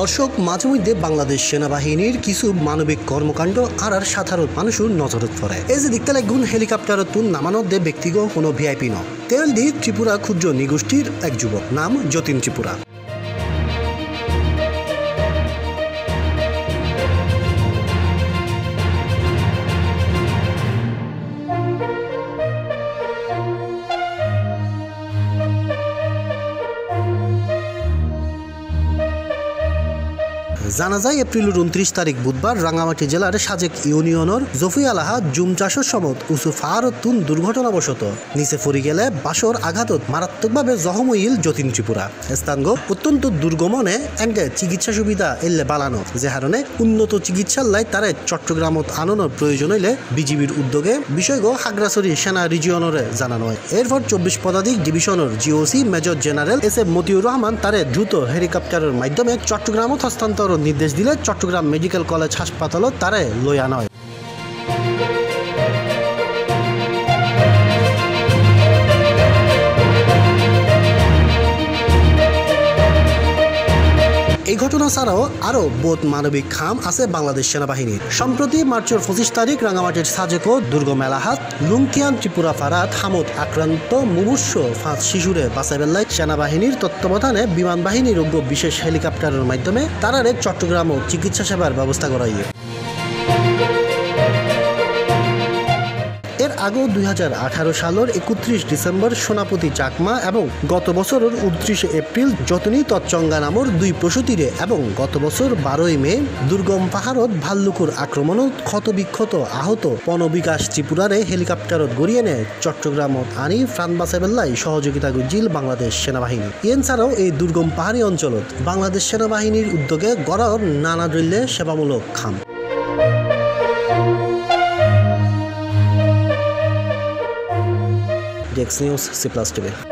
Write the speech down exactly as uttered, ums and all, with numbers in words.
দর্শক, মাঝে মধ্যে বাংলাদেশ সেনাবাহিনীর কিছু মানবিক কর্মকাণ্ড আর আর সাধারণ মানুষের নজরত পড়ে। এই যে দেখতে লাগুন হেলিকপ্টারত তুন নামানোর দে ব্যক্তিগত কোনো ভিআইপি ন তেল দি ত্রিপুরা ক্ষুদ্র নিগোষ্ঠীর এক যুবক, নাম যতীন ত্রিপুরা। জানা যায় এপ্রিলের উনত্রিশ তারিখ বুধবার রাঙ্গামাটি জেলার সাজেক ইউনিয়নের জফিয়ালাহা জুম চাষের সমত উঁচু ফাহারত তুন দুর্ঘটনাবশত নিচে পড়ি গেলে বাসর আঘাতত মারাত্মকভাবে জখম হইল যতীন ত্রিপুরা। স্থানগ অত্যন্ত দুর্গমনে এনকে চিকিৎসা সুবিধা এলে বালানো, যে হারণে উন্নত চিকিৎসার লাই তারে চট্টগ্রামত আনানোর প্রয়োজন হইলে বিজিবির উদ্যোগে বিষয়গ হাগরাছড়ি সেনা রিজিয়নরে জানানো হয়। এরপর চব্বিশ পদাধিক ডিভিশনের GOC major general S A Motiur Rahman তারে দ্রুত হেলিকপ্টারের মাধ্যমে চট্টগ্রামত হস্তান্তর নির্দেশ দিলে চট্টগ্রাম মেডিকেল কলেজ হাসপাতালত তারে লই আনা হয়। এই ঘটনা ছাড়াও আরো বোধ মানবিক খাম আছে বাংলাদেশ সেনাবাহিনীর। সম্প্রতি মার্চের পঁচিশ তারিখ রাঙ্গামাটির সাজেকো দুর্গম এলাহাত লুংকিয়ান ত্রিপুরা ফারাত হামদ আক্রান্ত মুমূর্ষ পাঁচ শিশুরে বাঁচাইবেল্লাই সেনাবাহিনীর তত্ত্বাবধানে বিমান বাহিনীর উগ্র বিশেষ হেলিকপ্টারের মাধ্যমে তারারে চট্টগ্রাম ও চিকিৎসা সেবার ব্যবস্থা করা হয়। এর আগেও দুই হাজার আঠারো সালের একত্রিশ ডিসেম্বর সোনাপতি চাকমা এবং গত বছরের উনত্রিশে এপ্রিল যতনী তৎচঙ্গা নামর দুই প্রসূতিরে এবং গত বছর বারোই মে দুর্গম পাহাড়ত ভাল্লুকুর আক্রমণত ক্ষতবিক্ষত আহত পণবিকাশ ত্রিপুরারে হেলিকপ্টারত গড়িয়ে নেয় চট্টগ্রামত আনি প্রাণ বাঁচাইবেল্লাই সহযোগিতা গুজিল বাংলাদেশ সেনাবাহিনী। এন ছাড়াও এই দুর্গম পাহাড়ি অঞ্চলত বাংলাদেশ সেনাবাহিনীর উদ্যোগে গড়ার নানা দলীয় সেবামূলক খাম। ডেক্স নিউজ, সি প্লাস টিভি।